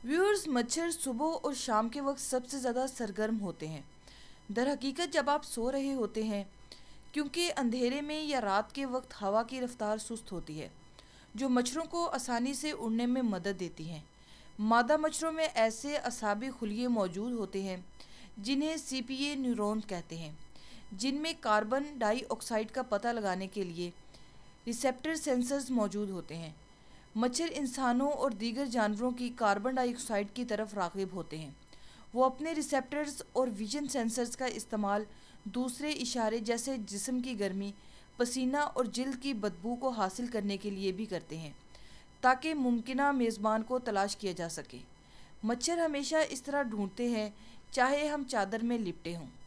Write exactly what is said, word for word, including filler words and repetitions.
Viewers, मच्छर सुबह और शाम के वक्त सबसे ज़्यादा सरगर्म होते हैं। दर हकीकत जब आप सो रहे होते हैं, क्योंकि अंधेरे में या रात के वक्त हवा की रफ्तार सुस्त होती है, जो मच्छरों को आसानी से उड़ने में मदद देती हैं। मादा मच्छरों में ऐसे असाबी खुलिये मौजूद होते हैं जिन्हें सीपीए न्यूरॉन कहते हैं, जिनमें कार्बन डाइऑक्साइड का पता लगाने के लिए रिसेप्टर सेंसर्स मौजूद होते हैं। मच्छर इंसानों और दीगर जानवरों की कार्बन डाइऑक्साइड की तरफ राग़िब होते हैं। वो अपने रिसेप्टर्स और विजन सेंसर्स का इस्तेमाल दूसरे इशारे जैसे जिस्म की गर्मी, पसीना और जिल्द की बदबू को हासिल करने के लिए भी करते हैं, ताकि मुमकिना मेज़बान को तलाश किया जा सके। मच्छर हमेशा इस तरह ढूंढते हैं, चाहे हम चादर में लिपटे हों।